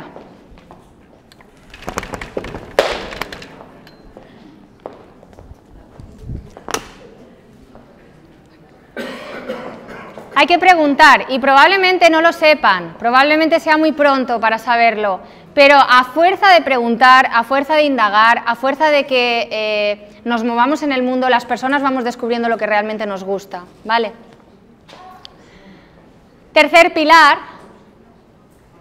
Hay que preguntar y probablemente no lo sepan, probablemente sea muy pronto para saberlo, pero a fuerza de preguntar, a fuerza de indagar, a fuerza de que nos movamos en el mundo, las personas vamos descubriendo lo que realmente nos gusta, ¿vale? Tercer pilar.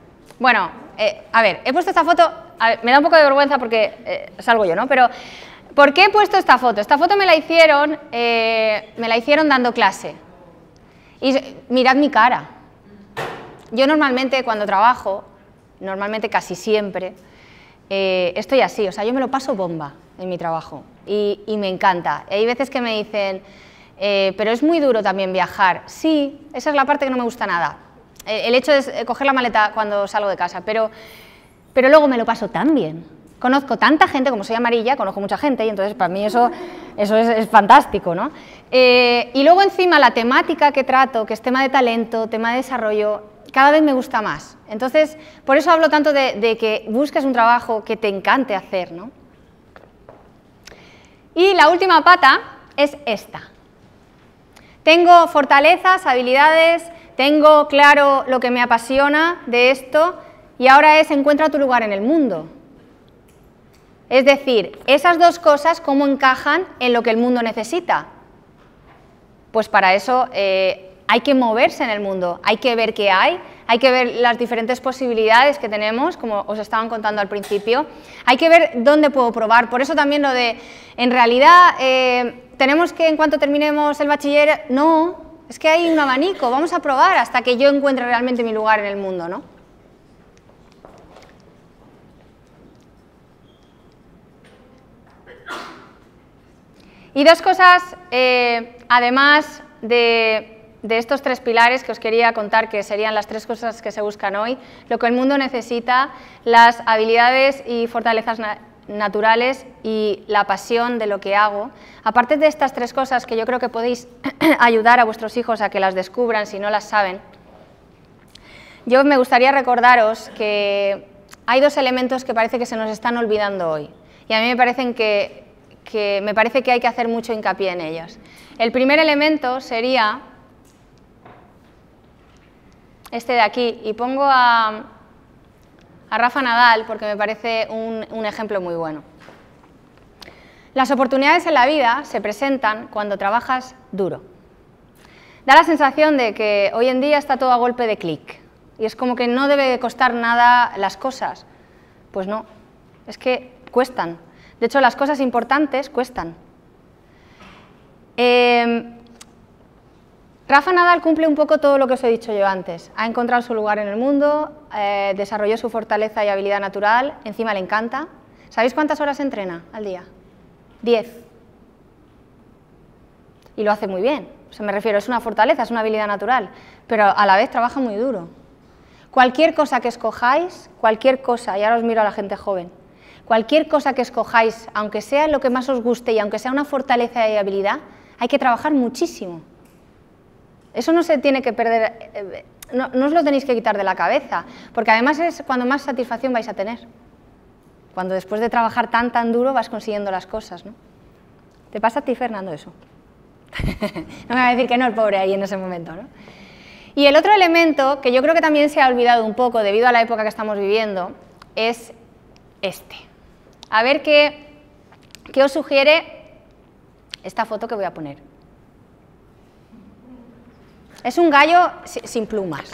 Bueno, a ver, he puesto esta foto, a ver, me da un poco de vergüenza porque salgo yo, ¿no? Pero ¿Por qué he puesto esta foto? Esta foto me la hicieron dando clase. Y mirad mi cara. Yo normalmente cuando trabajo, normalmente casi siempre, estoy así, o sea, yo me lo paso bomba en mi trabajo y me encanta. Hay veces que me dicen, pero es muy duro también viajar. Sí, esa es la parte que no me gusta nada. El hecho de coger la maleta cuando salgo de casa, pero luego me lo paso tan bien. Conozco tanta gente, como soy amarilla, conozco mucha gente y entonces para mí eso es fantástico, ¿no? Y luego encima la temática que trato, que es tema de talento, tema de desarrollo, cada vez me gusta más. Entonces, por eso hablo tanto de que busques un trabajo que te encante hacer, ¿no? Y la última pata es esta. Tengo fortalezas, habilidades, tengo claro lo que me apasiona de esto y ahora encuentra tu lugar en el mundo. Es decir, esas dos cosas, ¿cómo encajan en lo que el mundo necesita? Pues para eso hay que moverse en el mundo, hay que ver qué hay que ver las diferentes posibilidades que tenemos, como os estaban contando al principio, hay que ver dónde puedo probar. Por eso también lo de, en realidad, tenemos que, en cuanto terminemos el bachiller, no, es que hay un abanico, vamos a probar hasta que yo encuentre realmente mi lugar en el mundo, ¿no? Y dos cosas, además de estos tres pilares que os quería contar, que serían las tres cosas que se buscan hoy, lo que el mundo necesita, las habilidades y fortalezas naturales y la pasión de lo que hago. Aparte de estas tres cosas que yo creo que podéis ayudar a vuestros hijos a que las descubran si no las saben, yo me gustaría recordaros que hay dos elementos que parece que se nos están olvidando hoy y a mí me parecen que hay que hacer mucho hincapié en ellos. El primer elemento sería este de aquí, y pongo a Rafa Nadal porque me parece un ejemplo muy bueno. Las oportunidades en la vida se presentan cuando trabajas duro. Da la sensación de que hoy en día está todo a golpe de clic, y es como que no debe costar nada las cosas. Pues no, es que cuestan. De hecho, las cosas importantes cuestan. Rafa Nadal cumple un poco todo lo que os he dicho yo antes. Ha encontrado su lugar en el mundo, desarrolló su fortaleza y habilidad natural, encima le encanta. ¿Sabéis cuántas horas entrena al día? 10. Y lo hace muy bien. O sea, me refiero, es una fortaleza, es una habilidad natural, pero a la vez trabaja muy duro. Cualquier cosa que escojáis, cualquier cosa, y ahora os miro a la gente joven, cualquier cosa que escojáis, aunque sea lo que más os guste y aunque sea una fortaleza y habilidad, hay que trabajar muchísimo. Eso no se tiene que perder, no os lo tenéis que quitar de la cabeza, porque además es cuando más satisfacción vais a tener. Cuando después de trabajar tan duro vas consiguiendo las cosas, ¿no? ¿Te pasa a ti, Fernando, eso? No me va a decir que no el pobre ahí en ese momento, ¿no? Y el otro elemento, que yo creo que también se ha olvidado un poco debido a la época que estamos viviendo, es este. A ver qué os sugiere esta foto que voy a poner. Es un gallo sin plumas.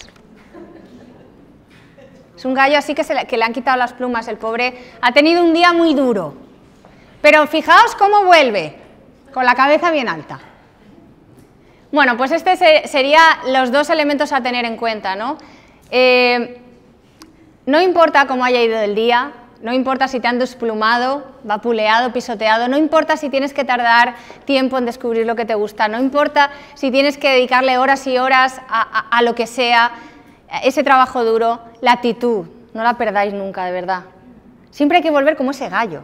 Es un gallo así que le han quitado las plumas, el pobre ha tenido un día muy duro. Pero fijaos cómo vuelve, con la cabeza bien alta. Bueno, pues este serían los dos elementos a tener en cuenta, ¿no? No importa cómo haya ido el día, no importa si te han desplumado, vapuleado, pisoteado, no importa si tienes que tardar tiempo en descubrir lo que te gusta, no importa si tienes que dedicarle horas y horas a lo que sea, ese trabajo duro, la actitud, no la perdáis nunca, de verdad. Siempre hay que volver como ese gallo.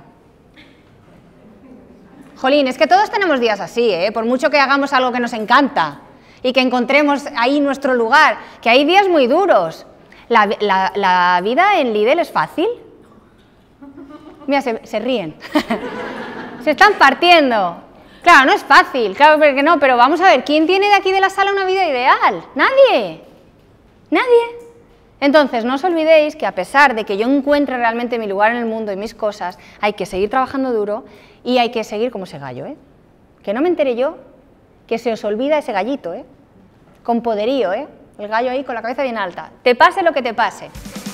Jolín, es que todos tenemos días así, por mucho que hagamos algo que nos encanta y que encontremos ahí nuestro lugar, que hay días muy duros. ¿La vida en Lidl es fácil? Mira, se ríen. Se están partiendo. Claro, no es fácil, claro que no, pero vamos a ver, ¿quién tiene de aquí de la sala una vida ideal? Nadie. Nadie. Entonces, no os olvidéis que a pesar de que yo encuentre realmente mi lugar en el mundo y mis cosas, hay que seguir trabajando duro y hay que seguir como ese gallo, Que no me entere yo que se os olvida ese gallito, con poderío, el gallo ahí con la cabeza bien alta. Te pase lo que te pase.